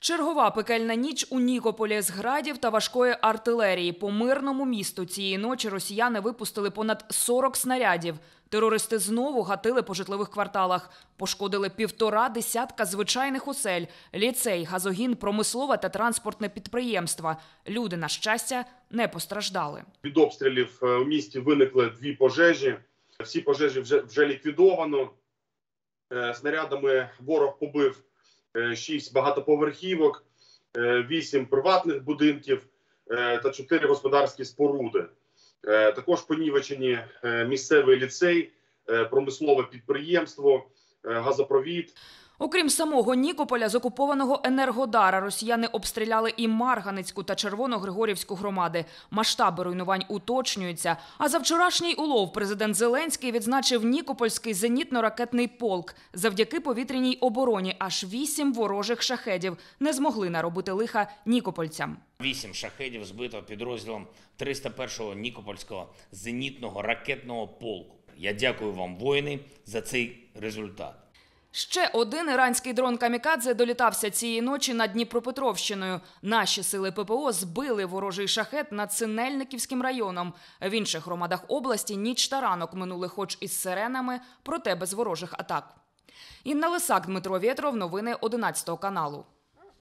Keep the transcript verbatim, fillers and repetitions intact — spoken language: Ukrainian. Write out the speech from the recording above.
Чергова пекельна ніч у Нікополі з градів та важкої артилерії. По мирному місту цієї ночі росіяни випустили понад сорок снарядів. Терористи знову гатили по житлових кварталах. Пошкодили півтора десятка звичайних осель, ліцей, газогін, промислове та транспортне підприємства. Люди, на щастя, не постраждали. Від обстрілів у місті виникли дві пожежі. Всі пожежі вже, вже ліквідовано. Снарядами ворог побив шість багатоповерхівок, вісім приватних будинків та чотири господарські споруди. Також понівечені місцевий ліцей, промислове підприємство, газопровід. Окрім самого Нікополя, з окупованого Енергодара росіяни обстріляли і Марганецьку та Червоногригорівську громади. Масштаби руйнувань уточнюються. А за вчорашній улов президент Зеленський відзначив Нікопольський зенітно-ракетний полк. Завдяки повітряній обороні аж вісім ворожих шахедів не змогли наробити лиха нікопольцям. Вісім шахедів збито підрозділом триста першого Нікопольського зенітного ракетного полку. Я дякую вам, воїни, за цей результат. Ще один іранський дрон «Камікадзе» долітався цієї ночі над Дніпропетровщиною. Наші сили ППО збили ворожий шахет над Синельниківським районом. В інших громадах області ніч та ранок минули хоч із сиренами, проте без ворожих атак. Інна Лисак, Дмитро Вєтров, новини одинадцятого каналу.